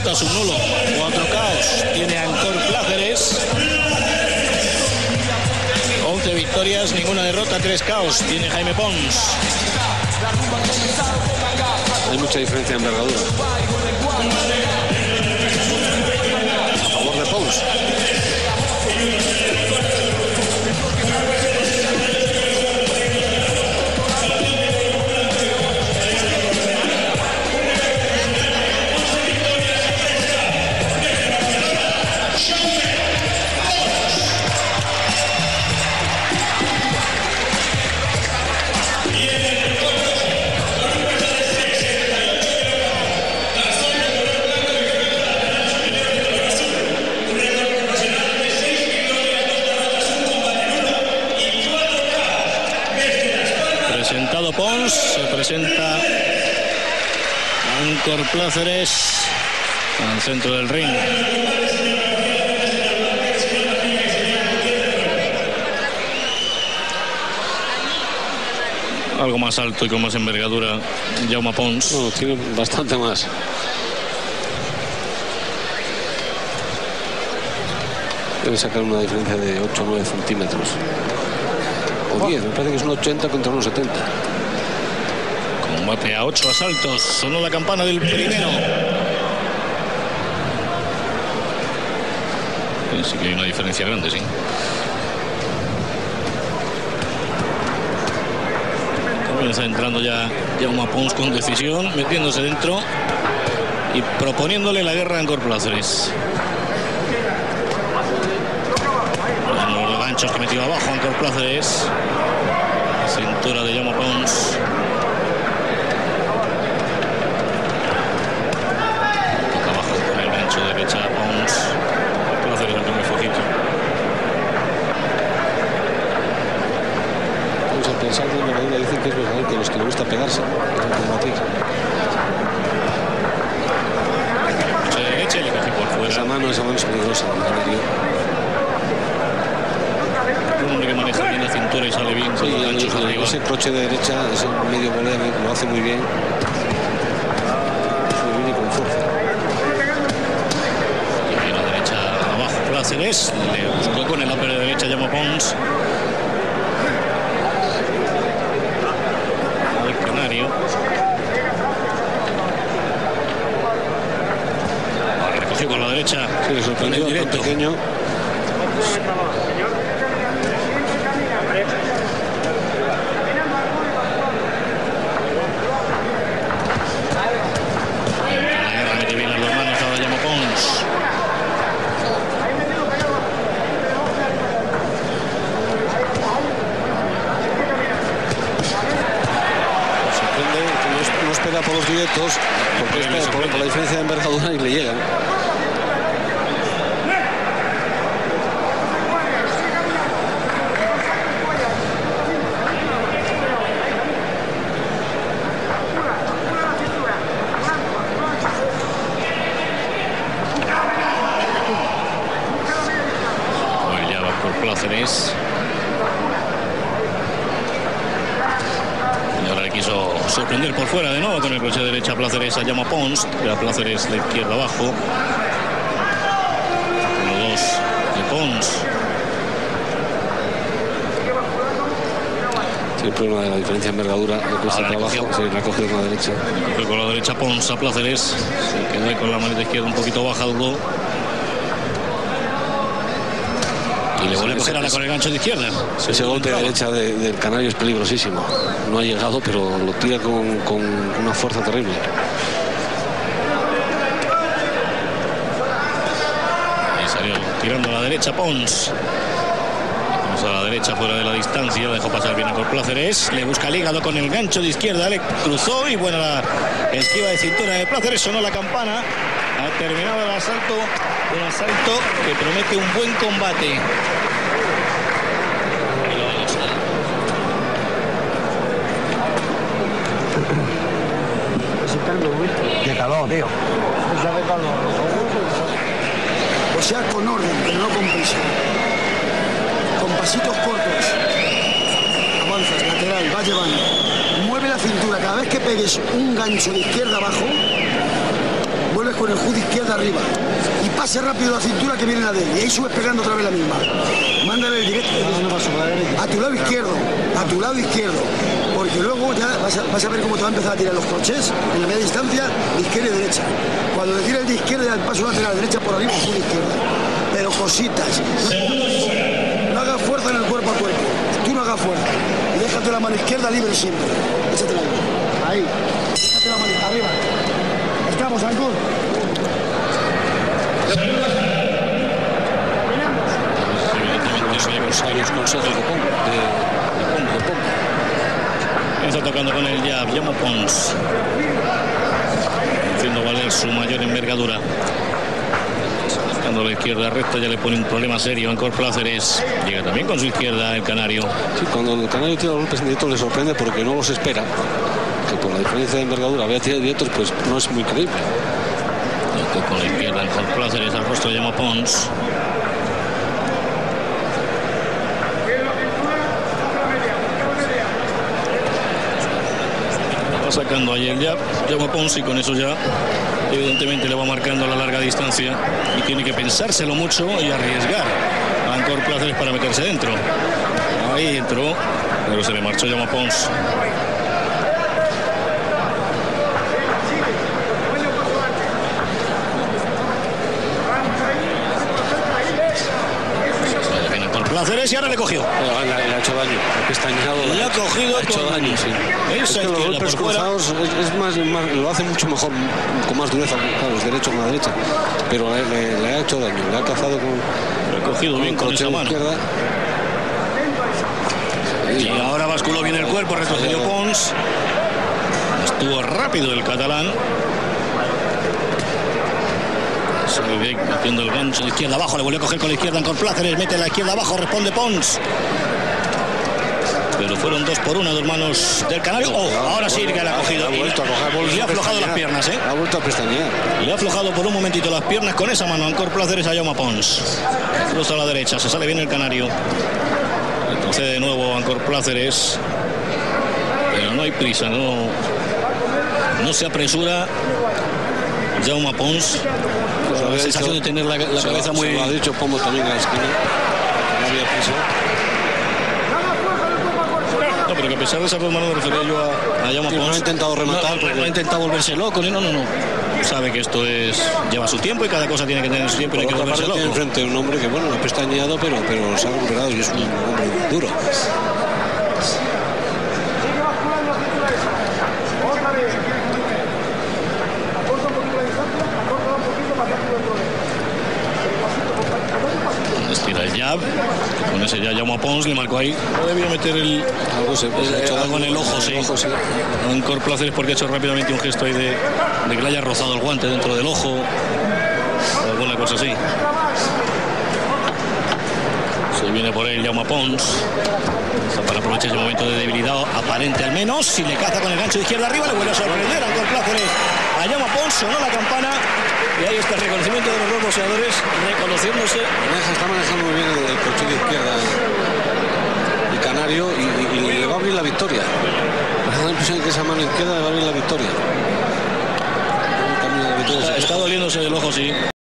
derrotas, un nulo, 4 caos. Tiene Ancor Pláceres. 11 victorias, ninguna derrota, 3 caos. Tiene Jaime Pons. Hay mucha diferencia de envergadura. A favor de Pons. Pons, se presenta Ancor Pláceres al centro del ring. Algo más alto y con más envergadura Jaume Pons. No, tiene bastante más. Debe sacar una diferencia de 8 o 9 centímetros. O 10, me parece que es un 80 contra unos 70. Combate a 8 asaltos. Sonó la campana del primero. Sí que hay una diferencia grande, sí. Comienza entrando ya Jaume Pons con decisión, metiéndose dentro y proponiéndole la guerra a Ancor Pláceres. Los ganchos que metió abajo Ancor Pláceres. Cintura de Jaume Pons. Toca abajo con el gancho derecha Pons. Pláceres el primer fojito. Vamos a pensar que en verdad dicen que es verdad que los que le gusta pegarse, combatir. De derecha y le coge por fuera. Esa mano es peligrosa. Un hombre que maneja bien la cintura y sale bien con los ganchos arriba. Ese croche de derecha, ese medio volea, lo hace muy bien. Muy bien y con fuerza. Y la derecha abajo Pláceres. Le buscó con el upper de derecha Jaume Pons. Al canario. Recogió con la derecha. Sí, sorprendió tan pequeño. Por los directos, porque por la diferencia de envergadura y le llegan. Bueno, ya va por Pláceres. Quiso sorprender por fuera de nuevo con el crochet de derecha Pláceres a Jaume Pons, pero Pláceres la izquierda abajo. Los dos de Pons. Sí, el problema de la diferencia de envergadura, le cuesta trabajo. Sí, la cogió con la derecha. Cogió con la derecha Pons a Pláceres. Se quedó ahí con la manita izquierda un poquito baja, duro. Y le vuelve a coger ahora con el gancho de izquierda. Ese golpe de derecha del canario es peligrosísimo. No ha llegado, pero lo tira con una fuerza terrible. Ahí salió tirando a la derecha Pons. Vamos a la derecha fuera de la distancia. Dejó pasar bien a por Pláceres. Le busca el hígado con el gancho de izquierda. Le cruzó y bueno, la esquiva de cintura de Pláceres. Sonó la campana. Ha terminado el asalto. Un asalto que promete un buen combate. De calor, tío. O sea, con orden, pero no con prisa. Con pasitos cortos. Avanzas, lateral, vas llevando. Mueve la cintura. Cada vez que pegues un gancho de izquierda abajo, vuelves entras con el hood izquierda arriba y pase rápido la cintura que viene la de él, y ahí subes pegando otra vez la misma. Mándale el directo a tu lado izquierdo, porque luego ya vas a ver cómo te va a empezar a tirar los crochets en la media distancia de izquierda y derecha. Cuando le tira el de izquierda, el paso lateral derecha por arriba, hood izquierda. Pero cositas. No hagas fuerza en el cuerpo a cuerpo. Tú no hagas fuerza. Y déjate la mano izquierda libre siempre. Échatela ahí. Déjate la mano arriba. Estamos, Ancor. Varios consejos de Pongo. Está tocando con el jab, Jaume Pons, haciendo valer su mayor envergadura. Buscando la izquierda recta, ya le pone un problema serio. Ancor Pláceres llega también con su izquierda el canario. Sí, cuando el canario tira los golpes directos le sorprende porque no los espera. Que por la diferencia de envergadura vea tirar directos, pues no es muy creíble. Tocó con la izquierda Ancor Pláceres al rostro de Jaume Pons. Sacando ahí el jab, Jaume Pons, y con eso ya evidentemente le va marcando a la larga distancia y tiene que pensárselo mucho y arriesgar a Ancor Pláceres para meterse dentro. Ahí entró, pero se le marchó Jaume Pons. Pláceres y ahora le cogió. Le ha hecho daño, ha pestañado. Le ha cogido, ha hecho daño, sí. Es que los golpes cruzados es más, lo hace mucho mejor, con más dureza, claro, los derechos con la derecha. Pero le ha hecho daño, le ha cazado con. Le ha cogido bien con esa mano. Izquierda. Y ahora basculó bien el cuerpo, retrocedió Pons. Estuvo rápido el catalán. Haciendo el gancho de izquierda abajo, le volvió a coger con la izquierda Ancor Pláceres, mete la izquierda abajo, responde Pons. Pero fueron 2 por 1 de hermanos del canario. Ahora sí que le ha cogido. Y le ha aflojado las piernas, Ha vuelto a pestañear. Le ha aflojado por un momentito las piernas con esa mano Ancor Pláceres a Jaume Pons. Cruza a la derecha, se sale bien el canario. Retrocede de nuevo Ancor Pláceres. Pero no hay prisa, no se apresura Jaume Pons. La sensación de tener la cabeza muy... Lo ha dicho Pombo también en la esquina. No había prisa. No, pero que a pesar de esas 2 manos me refería yo a Jaume Pons. No ha intentado rematar. No ha intentado volverse loco. No. Sabe que esto lleva su tiempo y cada cosa tiene que tener su tiempo y hay que volverse loco. Tiene enfrente un hombre que, bueno, no ha pestañeado, pero se ha recuperado y es un hombre duro. Estira el jab, con ese ya Jaume Pons le marcó ahí. No debía meter algo en el ojo, sí. Ancor Pláceres porque ha hecho rápidamente un gesto ahí de que le haya rozado el guante dentro del ojo, o alguna cosa así. Se viene por él Jaume Pons para aprovechar ese momento de debilidad aparente al menos. Si le caza con el gancho de izquierda arriba, le vuelve a sorprender a Ancor Pláceres. A Jaume Pons sonó la campana y ahí está el reconocimiento de los 2 boxeadores, reconociéndose. Está manejando muy bien el colchón de izquierda el canario y le va a abrir la victoria. Me da la impresión que esa mano izquierda le va a abrir la victoria. Está doliéndose el ojo, sí.